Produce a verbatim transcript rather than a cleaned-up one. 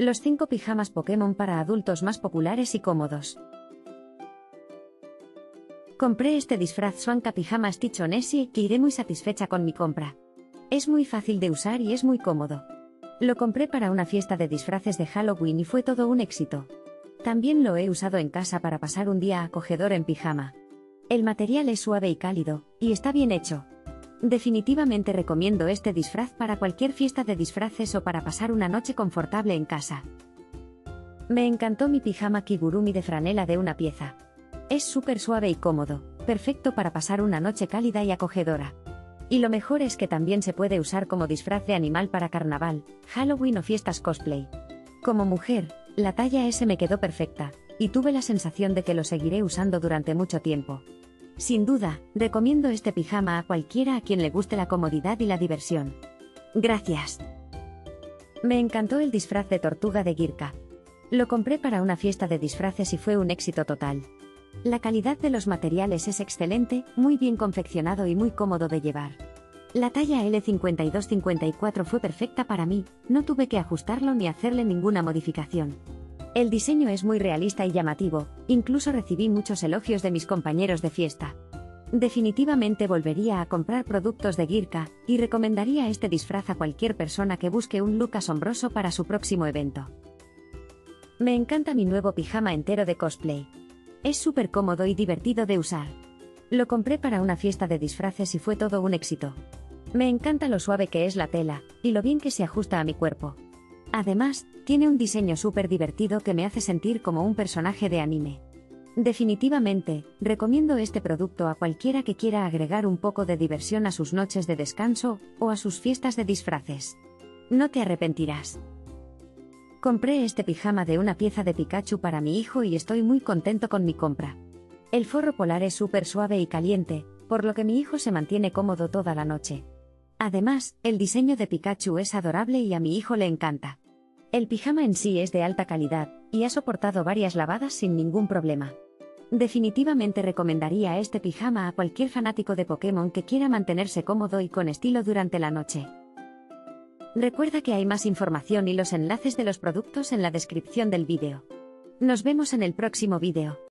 Los cinco pijamas Pokémon para adultos más populares y cómodos. Compré este disfraz Swanka Pijama Stitch on Essie que iré muy satisfecha con mi compra. Es muy fácil de usar y es muy cómodo. Lo compré para una fiesta de disfraces de Halloween y fue todo un éxito. También lo he usado en casa para pasar un día acogedor en pijama. El material es suave y cálido, y está bien hecho. Definitivamente recomiendo este disfraz para cualquier fiesta de disfraces o para pasar una noche confortable en casa. Me encantó mi pijama Kigurumi de franela de una pieza. Es súper suave y cómodo, perfecto para pasar una noche cálida y acogedora. Y lo mejor es que también se puede usar como disfraz de animal para carnaval, Halloween o fiestas cosplay. Como mujer, la talla ese me quedó perfecta, y tuve la sensación de que lo seguiré usando durante mucho tiempo. Sin duda, recomiendo este pijama a cualquiera a quien le guste la comodidad y la diversión. Gracias. Me encantó el disfraz de tortuga de Girka. Lo compré para una fiesta de disfraces y fue un éxito total. La calidad de los materiales es excelente, muy bien confeccionado y muy cómodo de llevar. La talla L cincuenta y dos cincuenta y cuatro fue perfecta para mí, no tuve que ajustarlo ni hacerle ninguna modificación. El diseño es muy realista y llamativo, incluso recibí muchos elogios de mis compañeros de fiesta. Definitivamente volvería a comprar productos de Girka, y recomendaría este disfraz a cualquier persona que busque un look asombroso para su próximo evento. Me encanta mi nuevo pijama entero de cosplay. Es súper cómodo y divertido de usar. Lo compré para una fiesta de disfraces y fue todo un éxito. Me encanta lo suave que es la tela, y lo bien que se ajusta a mi cuerpo. Además, tiene un diseño súper divertido que me hace sentir como un personaje de anime. Definitivamente, recomiendo este producto a cualquiera que quiera agregar un poco de diversión a sus noches de descanso, o a sus fiestas de disfraces. No te arrepentirás. Compré este pijama de una pieza de Pikachu para mi hijo y estoy muy contento con mi compra. El forro polar es súper suave y caliente, por lo que mi hijo se mantiene cómodo toda la noche. Además, el diseño de Pikachu es adorable y a mi hijo le encanta. El pijama en sí es de alta calidad, y ha soportado varias lavadas sin ningún problema. Definitivamente recomendaría este pijama a cualquier fanático de Pokémon que quiera mantenerse cómodo y con estilo durante la noche. Recuerda que hay más información y los enlaces de los productos en la descripción del vídeo. Nos vemos en el próximo vídeo.